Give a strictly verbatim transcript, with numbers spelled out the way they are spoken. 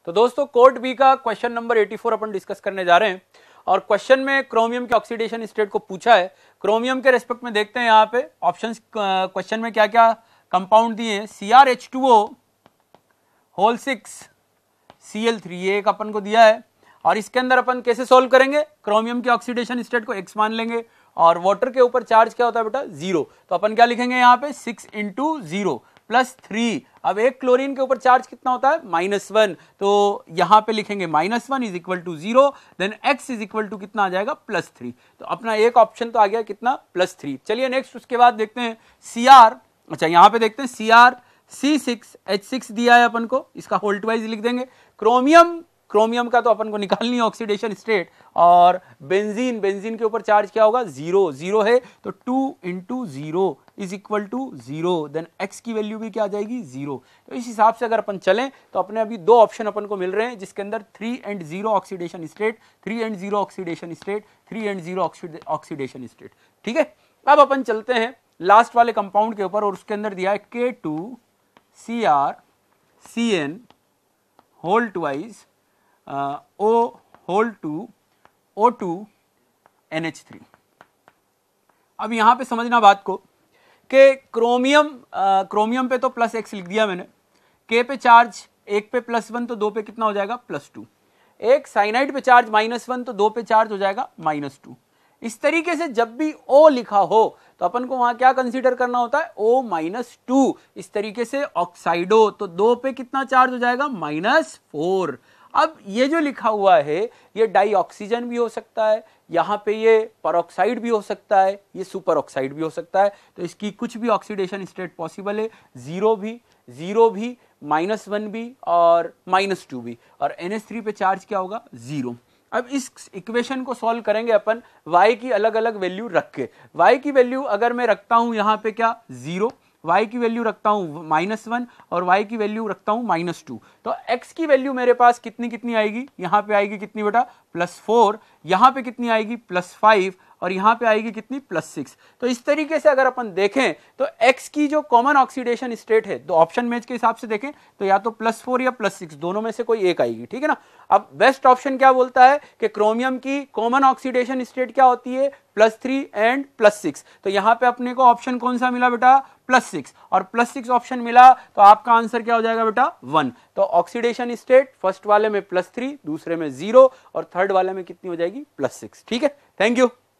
तो दोस्तों code B का क्वेश्चन नंबर चौरासी अपन डिस्कस करने जा रहे हैं और क्वेश्चन में क्रोमियम के ऑक्सीडेशन स्टेट को पूछा है। क्रोमियम के रेस्पेक्ट में देखते हैं यहाँ पे ऑप्शंस क्वेश्चन में क्या क्या कंपाउंड दिए हैं। C R H two O whole six C L three ये एक अपन को दिया है और इसके अंदर अपन कैसे सॉल्व करेंगे, क्रोमियम के ऑक्सीडेशन स्टेट को एक्स मान लेंगे और वाटर के ऊपर चार्ज क्या होता है बेटा जीरो, तो अपन क्या लिखेंगे यहाँ पे six into zero plus three. अब एक क्लोरीन के ऊपर चार्ज कितना होता है माइनस वन, तो यहां पे लिखेंगे minus one is equal to zero, then X is equal to कितना आ जाएगा प्लस थ्री। तो अपना एक ऑप्शन तो आ गया कितना प्लस थ्री। चलिए नेक्स्ट उसके बाद देखते हैं सी आर, अच्छा यहां पे देखते हैं C R C six H six दिया है अपन को, इसका होल ट्वाइज लिख देंगे। क्रोमियम क्रोमियम का तो अपन को निकालनी है ऑक्सीडेशन स्टेट और बेंजीन बेंजीन के ऊपर चार्ज क्या होगा जीरो, जीरो है तो two into zero is equal to zero, then X की वैल्यू भी क्या आ जाएगी जीरो। तो इस हिसाब से अगर अपन चलें तो अपने अभी दो ऑप्शन अपन को मिल रहे हैं जिसके अंदर three and zero oxidation state, three and zero oxidation state, three and zero oxidation state. ठीक है, अब अपन चलते हैं लास्ट वाले कंपाउंड के ऊपर और उसके अंदर दिया है के two C R C N whole twice O whole two O two N H three. अब यहां पे समझना बात को कि क्रोमियम क्रोमियम पे तो प्लस एक्स लिख दिया मैंने, के पे चार्ज एक पे प्लस वन तो दो पे कितना हो जाएगा प्लस टू, एक साइनाइड पे चार्ज माइनस वन तो दो पे चार्ज हो जाएगा माइनस टू। इस तरीके से जब भी O लिखा हो तो अपन को वहां क्या कंसीडर करना होता है O माइनस टू। इस तरीके से ऑक्साइडो तो दो पे कितना चार्ज हो जाएगा माइनस फोर। अब ये जो लिखा हुआ है ये डाई ऑक्सीजन भी हो सकता है, यहाँ पे ये परऑक्साइड भी हो सकता है, ये सुपर ऑक्साइड भी हो सकता है, तो इसकी कुछ भी ऑक्सीडेशन स्टेट पॉसिबल है, जीरो भी, जीरो भी, माइनस वन भी और माइनस टू भी, और एन एच थ्री पे चार्ज क्या होगा जीरो। अब इस इक्वेशन को सॉल्व करेंगे अपन y की अलग अलग वैल्यू रख के। y की वैल्यू अगर मैं रखता हूं यहाँ पे क्या जीरो, y की वैल्यू रखता हूं माइनस वन और y की वैल्यू रखता हूं माइनस टू, तो x की वैल्यू मेरे पास कितनी कितनी आएगी, यहाँ पे आएगी कितनी बेटा प्लस फोर, यहाँ पे कितनी आएगी प्लस फाइव और यहाँ पे आएगी कितनी प्लस सिक्स। तो इस तरीके से अगर अपन देखें तो x की जो कॉमन ऑक्सीडेशन स्टेट है तो ऑप्शन मैच के हिसाब से देखें तो या तो प्लस फोर या प्लस सिक्स दोनों में से कोई एक आएगी। ठीक है ना। अब बेस्ट ऑप्शन क्या बोलता है कि क्रोमियम की कॉमन ऑक्सीडेशन स्टेट क्या होती है plus three and plus six, तो यहाँ पे अपने को ऑप्शन कौन सा मिला बेटा प्लस सिक्स, और प्लस सिक्स ऑप्शन मिला तो आपका आंसर क्या हो जाएगा बेटा वन। तो ऑक्सीडेशन स्टेट फर्स्ट वाले में प्लस थ्री, दूसरे में जीरो और थर्ड वाले में कितनी हो जाएगी प्लस सिक्स। ठीक है, थैंक यू।